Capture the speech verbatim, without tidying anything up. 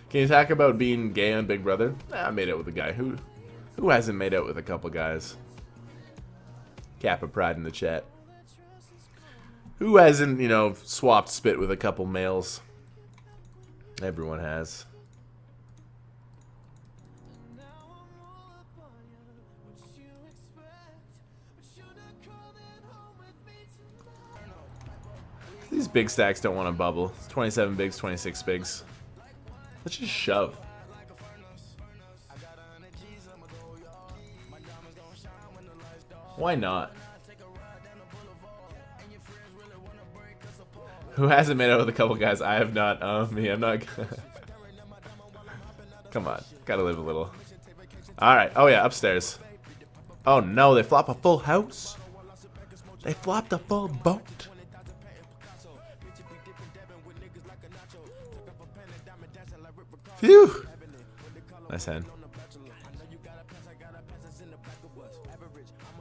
Can you talk about being gay on Big Brother? Nah, I made out with a guy. Who who hasn't made out with a couple guys? Kappa Pride in the chat. Who hasn't, you know, swapped spit with a couple males? Everyone has. These big stacks don't want to bubble. It's twenty-seven bigs, twenty-six bigs. Let's just shove. Why not? Who hasn't made out with a couple guys? I have not. Oh, me. I'm not. Come on. Gotta live a little. Alright. Oh, yeah. Upstairs. Oh, no. They flop a full house. They flopped a full boat. Phew. Nice hand.